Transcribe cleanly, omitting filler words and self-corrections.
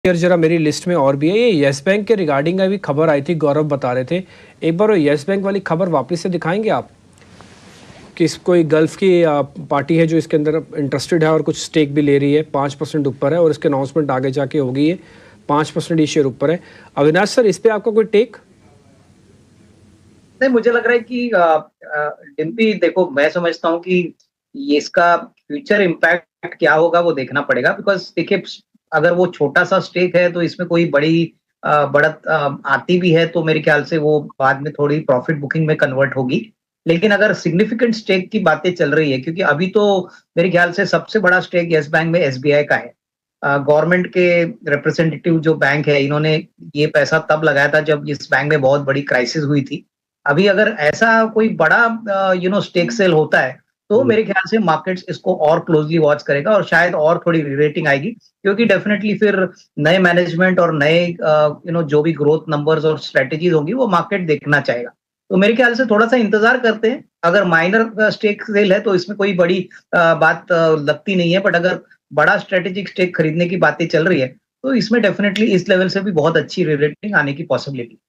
यार जरा मेरी लिस्ट में और भी है। ये यस बैंक के रिगार्डिंग अभी खबर आई थी, गौरव बता रहे थे। एक बार वो यस बैंक वाली खबर वापस से दिखाएंगे आप कि कोई गल्फ की पार्टी है जो इसके अंदर इंटरेस्टेड है और कुछ स्टेक भी ले रही है, 5% ऊपर है और इसके अनाउंसमेंट आगे जाके होगी। ये 5% ही शेयर ऊपर है। अविनाश सर, इस पे आपका कोई टेक? नहीं, मुझे लग रहा है कि डिम्पी, देखो, मैं समझता हूँ कि ये इसका फ्यूचर इम्पैक्ट क्या होगा वो देखना पड़ेगा। बिकॉज देखिए, अगर वो छोटा सा स्टेक है तो इसमें कोई बड़ी बढ़त आती भी है तो मेरे ख्याल से वो बाद में थोड़ी प्रॉफिट बुकिंग में कन्वर्ट होगी। लेकिन अगर सिग्निफिकेंट स्टेक की बातें चल रही है, क्योंकि अभी तो मेरे ख्याल से सबसे बड़ा स्टेक यस बैंक में एसबीआई का है। गवर्नमेंट के रिप्रेजेंटेटिव जो बैंक है, इन्होंने ये पैसा तब लगाया था जब इस बैंक में बहुत बड़ी क्राइसिस हुई थी। अभी अगर ऐसा कोई बड़ा स्टेक सेल होता है तो मेरे ख्याल से मार्केट्स इसको और क्लोजली वॉच करेगा और शायद और थोड़ी रीरेटिंग आएगी, क्योंकि डेफिनेटली फिर नए मैनेजमेंट और नए जो भी ग्रोथ नंबर्स और स्ट्रेटेजीज होंगी वो मार्केट देखना चाहेगा। तो मेरे ख्याल से थोड़ा सा इंतजार करते हैं। अगर माइनर स्टेक सेल है तो इसमें कोई बड़ी बात लगती नहीं है, बट अगर बड़ा स्ट्रेटेजिक स्टेक खरीदने की बातें चल रही है तो इसमें डेफिनेटली इस लेवल से भी बहुत अच्छी रीरेटिंग आने की पॉसिबिलिटी।